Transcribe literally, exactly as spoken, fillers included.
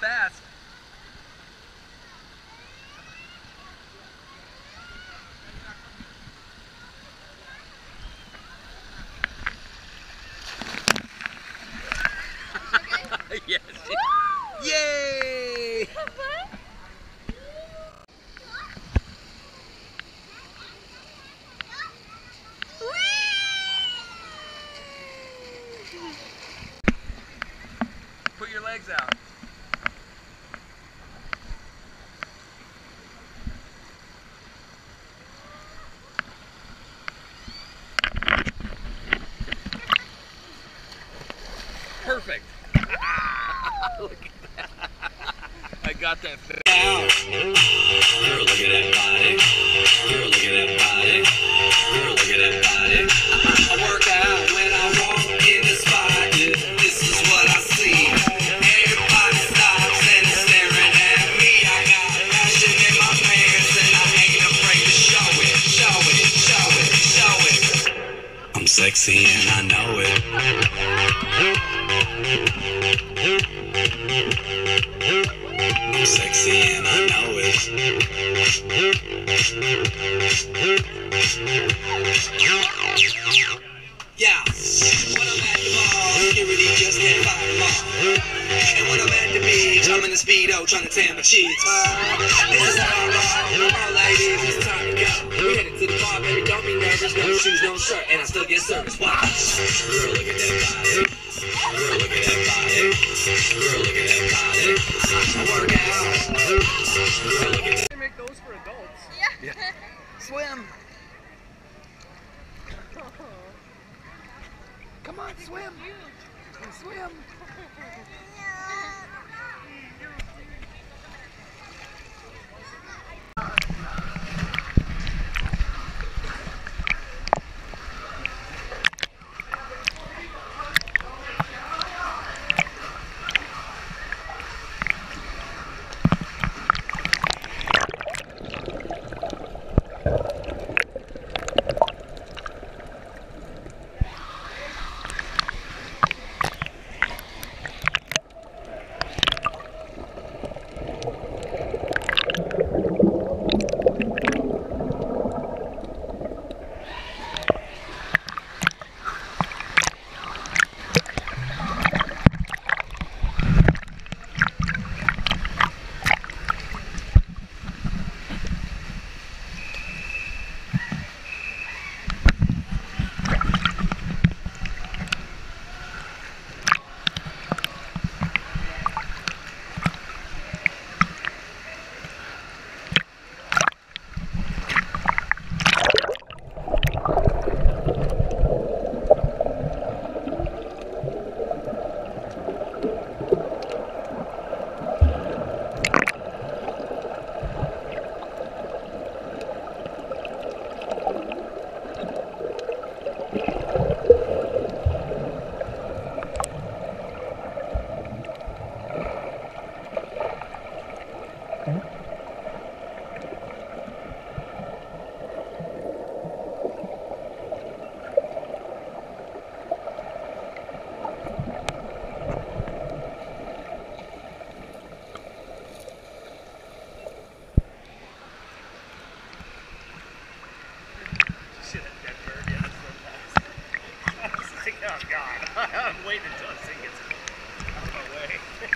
fast. Yes. Yay! Put your legs out. Perfect. Look at that. I got that. Girl, look at that body. Girl, look at that body. Girl, look at that body. I work out when I walk in the spot. This is what I see. Everybody stops and is staring at me. I got passion in my pants and I ain't afraid to show it. Show it, show it, show it. I'm sexy and I know it. I'm sexy and I know it. Yeah, when I'm at the mall, security just can't find them all. And when I'm at the beach, I'm in the Speedo trying to tan my cheeks. This is how I roll. All ladies, it's time to go. We headed to the bar, baby, don't be nervous. No shoes, no shirt, and I still get service. Watch. Girl, look at that body. Girl, look at that body. Girl, look at that body. I work out. Girl, look at that. They make those for adults. Yeah. Yeah. Swim. Come on, swim. Swim. Oh God, I'm waiting until this thing gets out of my way.